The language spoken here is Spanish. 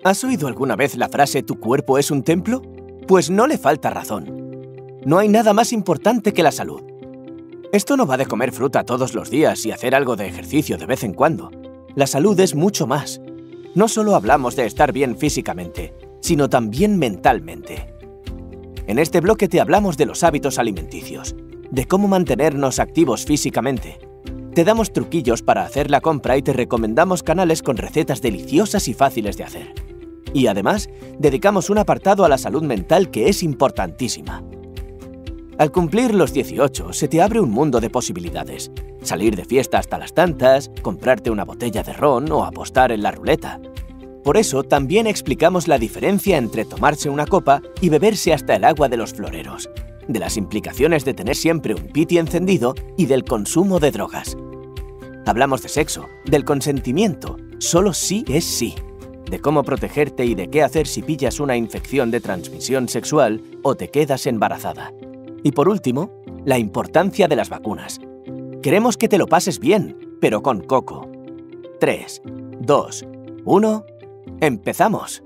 ¿Has oído alguna vez la frase «tu cuerpo es un templo»? Pues no le falta razón. No hay nada más importante que la salud. Esto no va de comer fruta todos los días y hacer algo de ejercicio de vez en cuando. La salud es mucho más. No solo hablamos de estar bien físicamente, sino también mentalmente. En este bloque te hablamos de los hábitos alimenticios, de cómo mantenernos activos físicamente. Te damos truquillos para hacer la compra y te recomendamos canales con recetas deliciosas y fáciles de hacer. Y además, dedicamos un apartado a la salud mental que es importantísima. Al cumplir los 18, se te abre un mundo de posibilidades. Salir de fiesta hasta las tantas, comprarte una botella de ron o apostar en la ruleta. Por eso, también explicamos la diferencia entre tomarse una copa y beberse hasta el agua de los floreros, de las implicaciones de tener siempre un piti encendido y del consumo de drogas. Hablamos de sexo, del consentimiento, solo sí es sí, de cómo protegerte y de qué hacer si pillas una infección de transmisión sexual o te quedas embarazada. Y por último, la importancia de las vacunas. Queremos que te lo pases bien, pero con coco. 3, 2, 1, ¡empezamos!